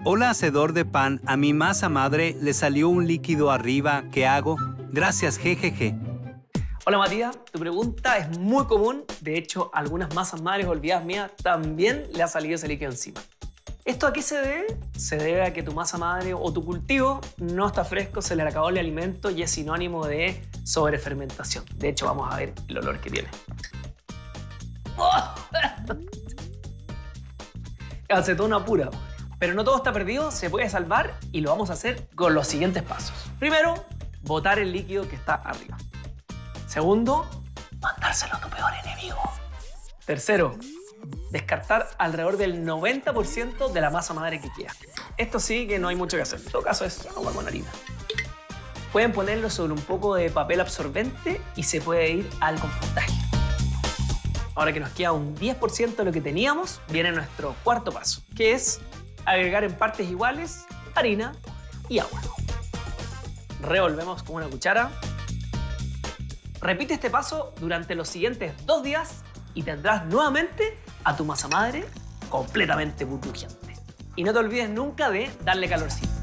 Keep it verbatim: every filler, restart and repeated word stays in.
Hola, hacedor de pan. A mi masa madre le salió un líquido arriba. ¿Qué hago? Gracias, jejeje. Hola Matías, tu pregunta es muy común. De hecho, a algunas masas madres olvidadas mías también le ha salido ese líquido encima. ¿Esto a qué se debe? Se debe a que tu masa madre o tu cultivo no está fresco, se le acabó el alimento y es sinónimo de sobrefermentación. De hecho, vamos a ver el olor que tiene. ¡Oh! Acetona pura. Pero no todo está perdido, se puede salvar y lo vamos a hacer con los siguientes pasos. Primero, botar el líquido que está arriba. Segundo, mandárselo a tu peor enemigo. Tercero, descartar alrededor del noventa por ciento de la masa madre que queda. Esto sí que no hay mucho que hacer. En todo caso es agua con harina. Pueden ponerlo sobre un poco de papel absorbente y se puede ir al compostaje. Ahora que nos queda un diez por ciento de lo que teníamos, viene nuestro cuarto paso, que es agregar en partes iguales harina y agua. Revolvemos con una cuchara. Repite este paso durante los siguientes dos días y tendrás nuevamente a tu masa madre completamente burbujeante. Y no te olvides nunca de darle calorcito.